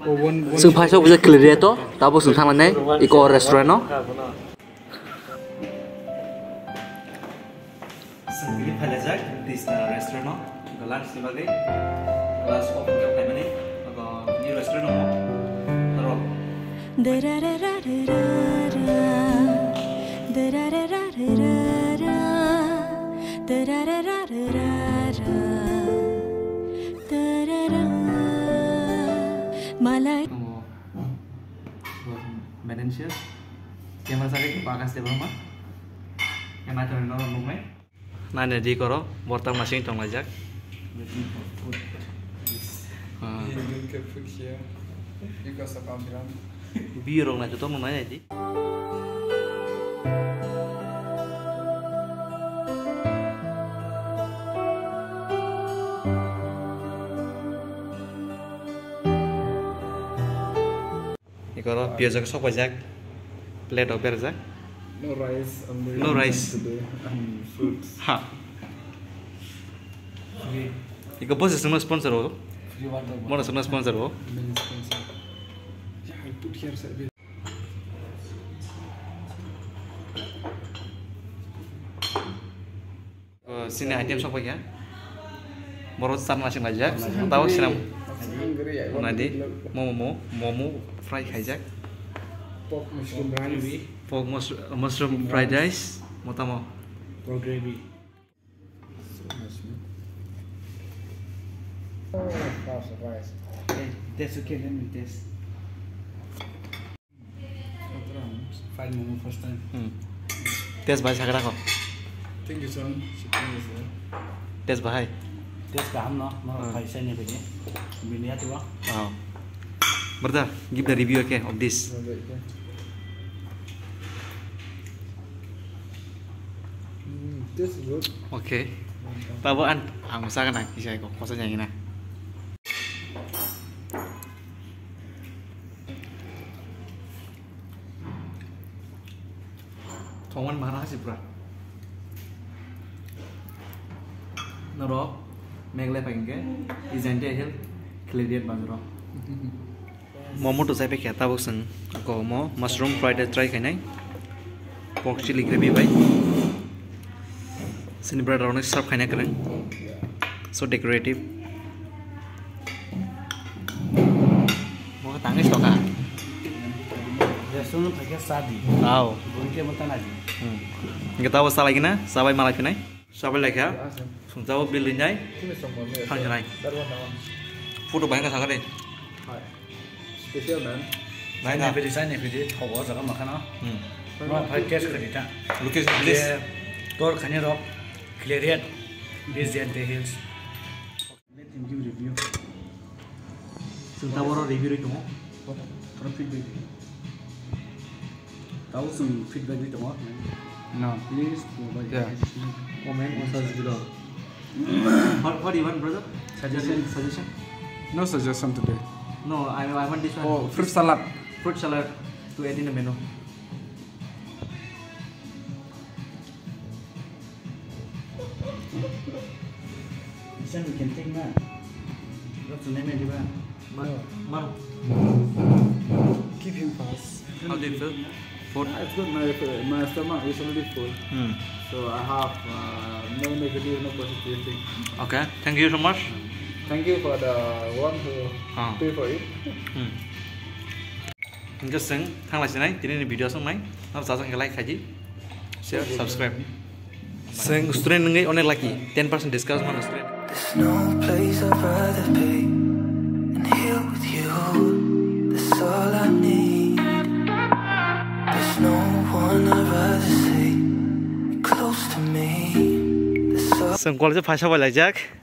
जों फार्स्टआव बिजा क्लिरियाथ' दाबो जों थांनानै इक' रेस्टुरेन्टआव जों बिदि फायलायजाक दिसना रेस्टुरेन्टआव लान्चनि बागै क्लास अफिसाव फायनानै नि रेस्टुरेन्टआव Malay Malaysia Kamera sari pakas dia berapa? Yang macam ni orang rumah. Nanya di koro, bortang masing tong lajak. Biar orang itu mau nanya di. Kalau biasa sok bajak, plate of berzak. No rice. No rice. And fruits. Ha. Iko bos semua sponsor ho. Mana semua sponsor ho? Yeah, I put here service. Sini item sok bajak. Morot san masing bajak. Tahu sinam. Nanti momo fried hijack. Pork mushroom rice. Pork mushroom fried rice. Mau tamu? Pork gravy. Oh, rice. Taste okay, let me taste. Fried momo first time. Taste bahasa kira kok. Thank you, son. Chicken is there. Taste bahai. Taste kaham no, fried saya ni begini. Bini tu lah. Wow. Brother, give the review okay of this. This is good. Okay. Tabaan, ang usaha kan isya ko. Kosa niya ina. Tongan mana sih, bro? Naro, megle pengke, izente hil, clear bazaro. Momo to saya pakai tahu sen, aku mau mushroom fried rice try kan? Pork chili gravy bay. Sini berada orang serve kan keren, so decorative. Mau tangis toh kan? Restoran pakai sadi. Tahu. Bukan mata lagi. Kita tahu salah gina, sabai malah pinai, sabai lagi ya. Suntawa beli nyai, hang nyai. Foto banyak sangat deh. Special man. Saya ni pilih saya ni pilih. Kau jangan makan ah. Mau pakai cash kredit ah. Lukis please. Tor khani rock. Clear this the hills. Let him give review. Suntawa review itu mau. For feedback. Tahu sum feedback itu mau. No, please provide. Yeah. Comment or search below. What do you want, brother? Suggestion? No suggestion today. No, I want this one. Oh, fruit salad. Fruit salad to add in the menu. This one we can take now. What's the name of the Mom, Keep him fast. how do you feel? Food? It's good. My stomach is already full. So I have no negative, no positive thing. Okay, thank you so much. Thank you for the one who pay for it. Just sing, thang lại này, tí này video xong này, nó sao sang like khai share, subscribe. Sing student ngay on like 10% discount on student. There's no place I'd rather be than here with you. That's all I need. There's no one I'd rather see close to me. Sing college phasha boleh jak.